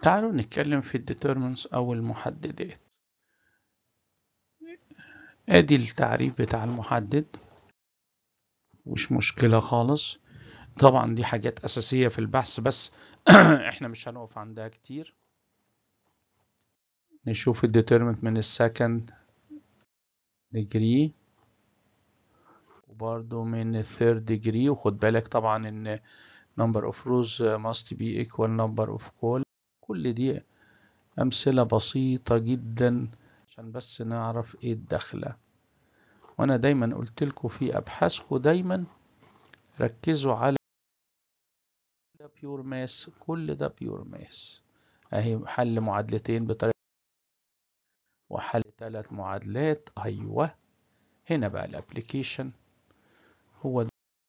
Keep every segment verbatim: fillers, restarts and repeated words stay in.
تعالوا نتكلم في الديترمنز أو المحددات. ادي التعريف بتاع المحدد، مش مشكلة خالص. طبعا دي حاجات أساسية في البحث بس احنا مش هنقف عندها كتير. نشوف الديترمنت من السكند ديجري وبرضو من الثيرد ديجري، وخد بالك طبعا ان number of rows must be equal number of columns. كل دي أمثلة بسيطة جدا عشان بس نعرف ايه الدخلة. وانا دايما قلت لكم في ابحاثكم دايما ركزوا على ده بيور ماس، كل ده بيور ماس. اهي حل معادلتين بطريقة وحل ثلاث معادلات. ايوه هنا بقى الابليكيشن هو ده.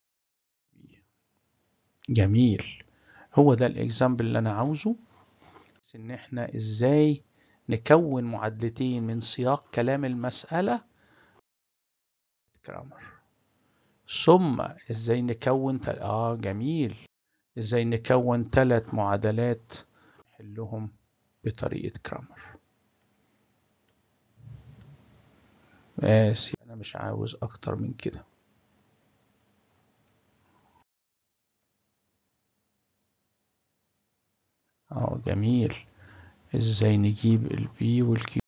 جميل، هو ده الاكزامبل اللي انا عاوزه، ان احنا ازاي نكون معادلتين من سياق كلام المسألة كرامر، ثم ازاي نكون تل... اه جميل، ازاي نكون ثلاث معادلات نحلهم بطريقة كرامر. بس انا مش عاوز اكتر من كده. اه جميل، ازاي نجيب البي والكيو